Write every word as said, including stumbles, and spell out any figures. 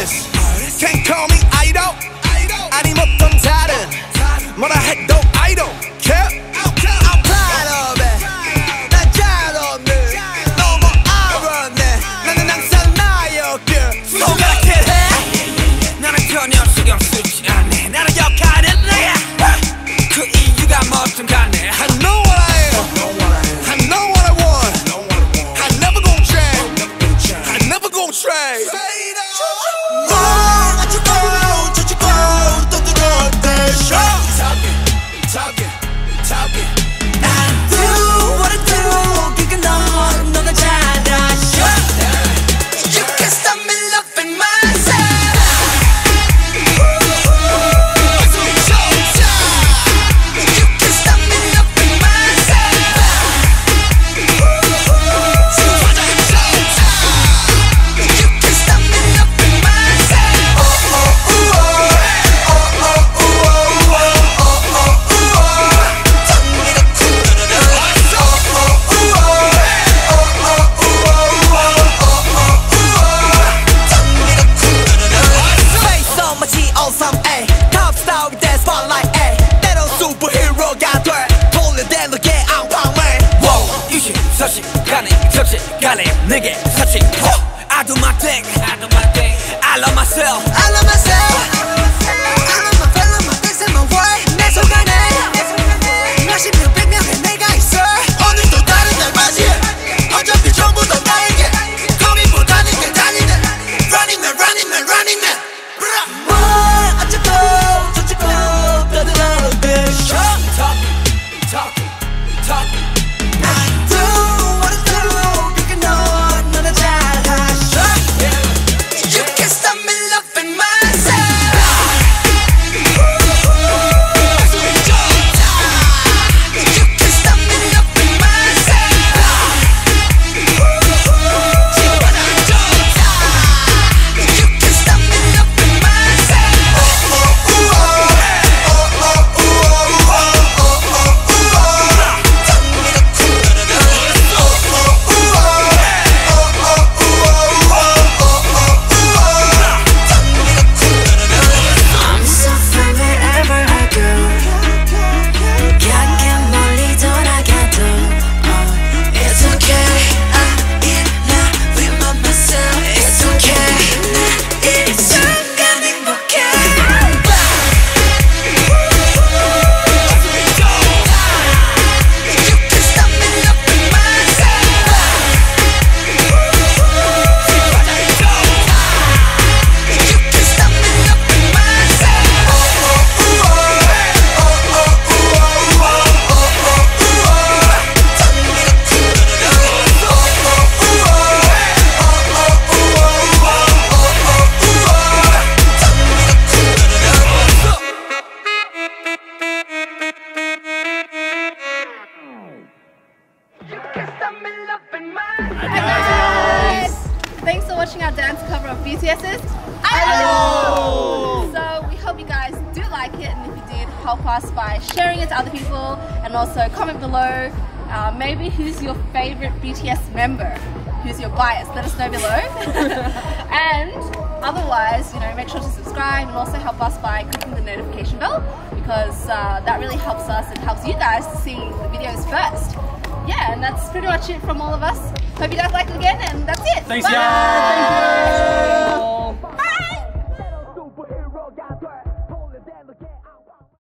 artist. Can't call me idol. 아님 어떤 다른 뭐라 해도 I don't care. I'm proud of it. 난 잘 없네. 너무 알았네. 나는 항상 나였길. 손가락질 해. 나는 전혀 신경 쓰지 않네. 나는 역할은 내야. 그 이유가 뭐든 간에 I know what I am. I know what I want. I never gon' change. I never gon' trade. Talking, talking. I do what I do. 그게 넌 너가 잘 아셔. You can't stop me loving myself. You can't stop me loving myself. You can't stop me loving myself. Oh oh oh oh oh oh oh oh. 가네 내게 사칭 I do my thing I do my thing I love myself I love myself I love my feel love my things and my way 내 속안에 몇십 명 백 명의 내가 있어 오늘도 다른 날 맞이해 어차피 전부 다 나에게 고민보다는 게 달리네 Running man running man running man 뭘 어쩌고 저쩌고 떠들어도 돼 Talking talking talking Thanks for watching our dance cover of BTS's Idol! So we hope you guys do like it, and if you did, help us by sharing it to other people, and also comment below uh, maybe who's your favorite B T S member, who's your bias, let us know below. And otherwise, you know, make sure to subscribe and also help us by clicking the notification bell, because uh, that really helps us and helps you guys to see the videos first. Yeah, and that's pretty much it from all of us. Hope you guys like it again, and that's it. Thanks, Bye. guys. Thank you.